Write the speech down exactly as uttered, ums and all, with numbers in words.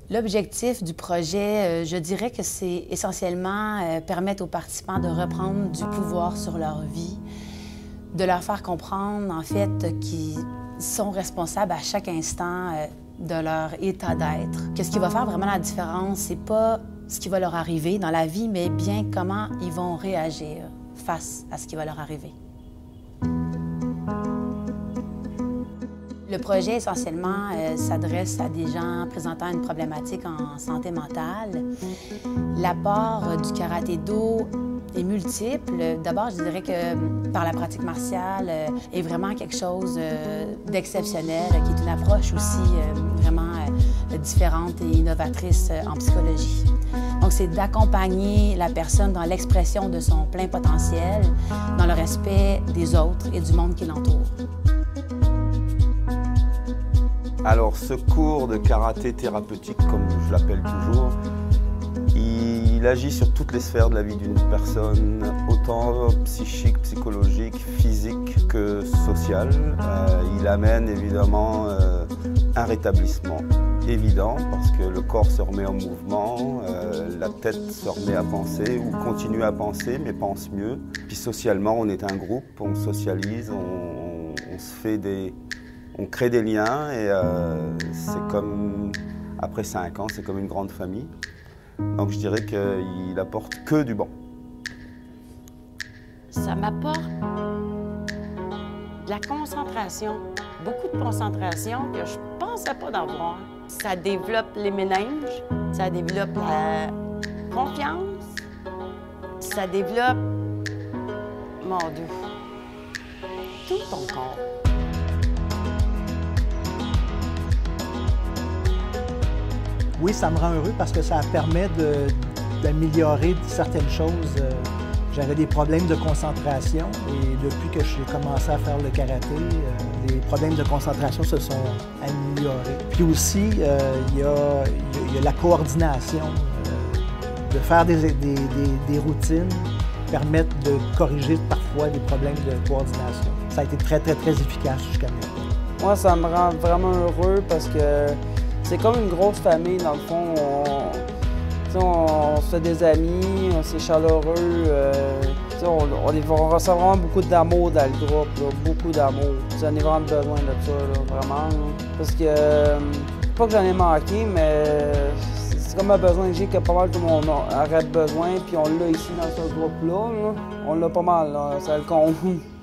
L'objectif du projet, je dirais que c'est essentiellement permettre aux participants de reprendre du pouvoir sur leur vie, de leur faire comprendre, en fait, qu'ils sont responsables à chaque instant de leur état d'être. Qu'est-ce qui va faire vraiment la différence, c'est pas ce qui va leur arriver dans la vie, mais bien comment ils vont réagir face à ce qui va leur arriver. Le projet, essentiellement, euh, s'adresse à des gens présentant une problématique en santé mentale. L'apport euh, du karaté-do est multiple. D'abord, je dirais que par la pratique martiale euh, est vraiment quelque chose euh, d'exceptionnel, qui est une approche aussi euh, vraiment euh, différente et innovatrice euh, en psychologie. Donc, c'est d'accompagner la personne dans l'expression de son plein potentiel, dans le respect des autres et du monde qui l'entoure. Alors, ce cours de karaté thérapeutique, comme je l'appelle toujours, il agit sur toutes les sphères de la vie d'une personne, autant psychique, psychologique, physique que sociale. Euh, il amène évidemment euh, un rétablissement évident parce que le corps se remet en mouvement, euh, la tête se remet à penser ou continue à penser mais pense mieux. Puis socialement, on est un groupe, on socialise, on, on se fait des... On crée des liens et euh, c'est comme, après cinq ans, c'est comme une grande famille. Donc je dirais qu'il apporte que du bon. Ça m'apporte de la concentration, beaucoup de concentration que je ne pensais pas d'avoir. Ça développe les méninges, ça développe la confiance, ça développe, mon Dieu, tout ton corps. Oui, ça me rend heureux parce que ça permet d'améliorer certaines choses. J'avais des problèmes de concentration et depuis que j'ai commencé à faire le karaté, les problèmes de concentration se sont améliorés. Puis aussi, euh, il, y a, il y a la coordination, euh, de faire des, des, des, des routines permettent de corriger parfois des problèmes de coordination. Ça a été très, très, très efficace jusqu'à maintenant. Moi, ça me rend vraiment heureux parce que c'est comme une grosse famille, dans le fond. On, on, on se fait des amis, c'est chaleureux. Euh, on, on, on ressent vraiment beaucoup d'amour dans le groupe, là, beaucoup d'amour. J'en ai vraiment besoin de ça, là, vraiment. Là. Parce que, euh, pas que j'en ai manqué, mais c'est comme un besoin que j'ai que pas mal tout le monde aurait besoin. Puis on l'a ici dans ce groupe-là. Là. On l'a pas mal, là, ça le compte.